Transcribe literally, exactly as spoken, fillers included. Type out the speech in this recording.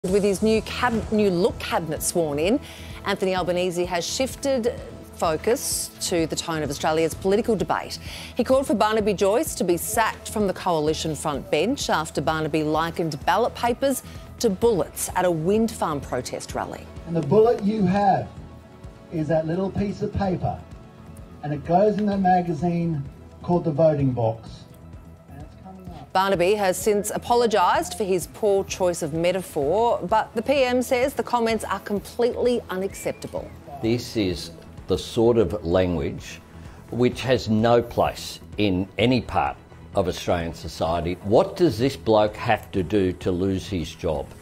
With his new cab new look cabinet sworn in, Anthony Albanese has shifted focus to the tone of Australia's political debate. He called for Barnaby Joyce to be sacked from the coalition front bench after Barnaby likened ballot papers to bullets at a wind farm protest rally. And the bullet you have is that little piece of paper, and it goes in a magazine called The Voting Box. Barnaby has since apologised for his poor choice of metaphor, but the P M says the comments are completely unacceptable. This is the sort of language which has no place in any part of Australian society. What does this bloke have to do to lose his job?